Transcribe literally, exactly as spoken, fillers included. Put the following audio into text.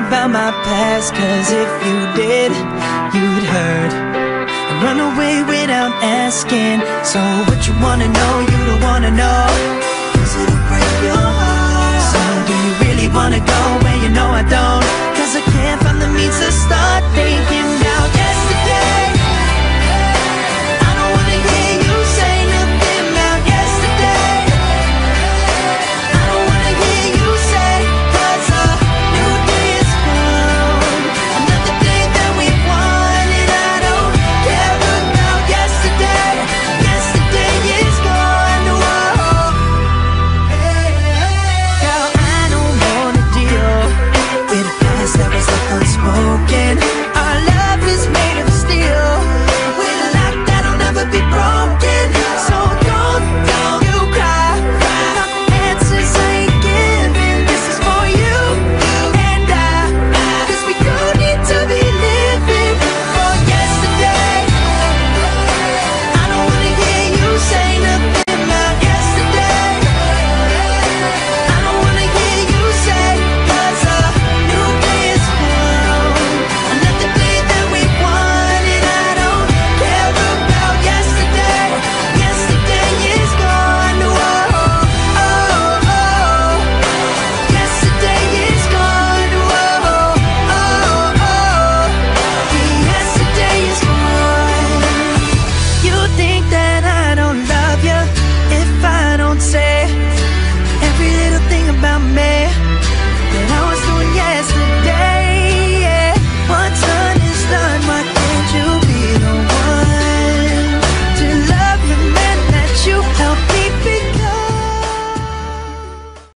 about my past, cause if you did, you'd hurt and run away without asking. So what you wanna know, you don't wanna know, is it'll break your heart. So do you really wanna go where you know I don't? Cause I can't find the means to start thinking